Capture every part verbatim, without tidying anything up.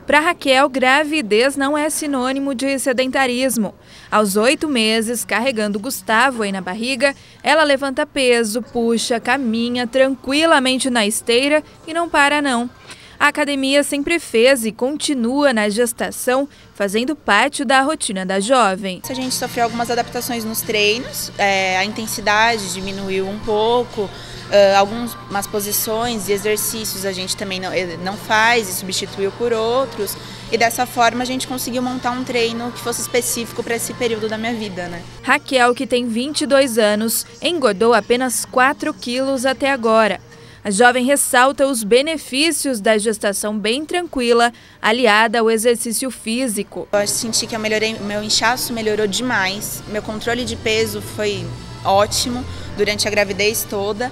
Para Raquel, gravidez não é sinônimo de sedentarismo. Aos oito meses, carregando Gustavo aí na barriga, ela levanta peso, puxa, caminha tranquilamente na esteira e não para não. A academia sempre fez e continua na gestação, fazendo parte da rotina da jovem. A gente sofreu algumas adaptações nos treinos, é, a intensidade diminuiu um pouco, é, algumas posições e exercícios a gente também não, não faz e substituiu por outros. E dessa forma a gente conseguiu montar um treino que fosse específico para esse período da minha vida, né? Raquel, que tem vinte e dois anos, engordou apenas quatro quilos até agora. A jovem ressalta os benefícios da gestação bem tranquila, aliada ao exercício físico. Eu senti que eu melhorei, meu inchaço melhorou demais, meu controle de peso foi ótimo durante a gravidez toda.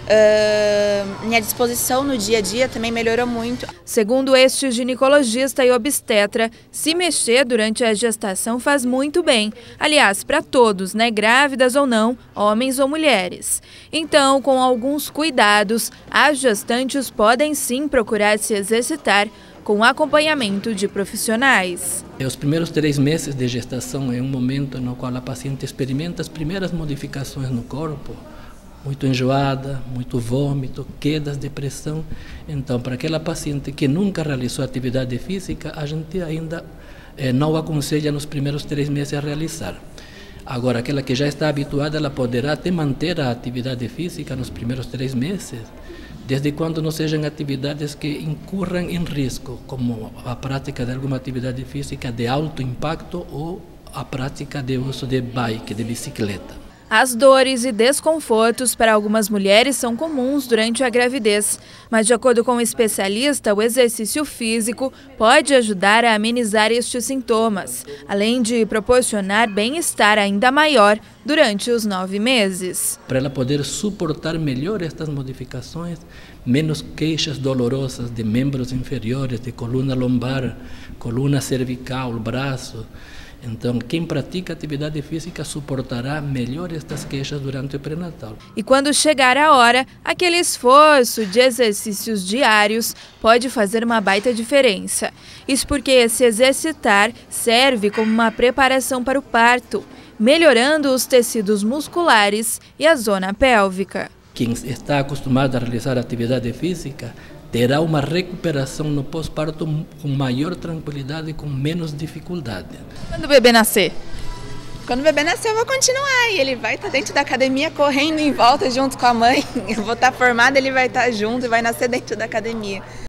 Uh, minha disposição no dia a dia também melhorou muito. Segundo este ginecologista e obstetra, se mexer durante a gestação faz muito bem. Aliás, para todos, né, grávidas ou não, homens ou mulheres. Então, com alguns cuidados, as gestantes podem sim procurar se exercitar com acompanhamento de profissionais. Os primeiros três meses de gestação é um momento no qual a paciente experimenta as primeiras modificações no corpo. Muito enjoada, muito vômito, quedas, depressão. Então, para aquela paciente que nunca realizou atividade física, a gente ainda eh, não aconselha nos primeiros três meses a realizar. Agora, aquela que já está habituada, ela poderá até manter a atividade física nos primeiros três meses, desde quando não sejam atividades que incorram em risco, como a prática de alguma atividade física de alto impacto ou a prática de uso de bike, de bicicleta. As dores e desconfortos para algumas mulheres são comuns durante a gravidez, mas de acordo com o especialista, o exercício físico pode ajudar a amenizar estes sintomas, além de proporcionar bem-estar ainda maior durante os nove meses. Para ela poder suportar melhor estas modificações, menos queixas dolorosas de membros inferiores, de coluna lombar, coluna cervical, braço. Então, quem pratica atividade física suportará melhor estas queixas durante o pré-natal. E quando chegar a hora, aquele esforço de exercícios diários pode fazer uma baita diferença. Isso porque se exercitar serve como uma preparação para o parto, melhorando os tecidos musculares e a zona pélvica. Quem está acostumado a realizar atividade física terá uma recuperação no pós-parto com maior tranquilidade e com menos dificuldade. Quando o bebê nascer? Quando o bebê nascer eu vou continuar e ele vai estar dentro da academia correndo em volta junto com a mãe. Eu vou estar formada, ele vai estar junto e vai nascer dentro da academia.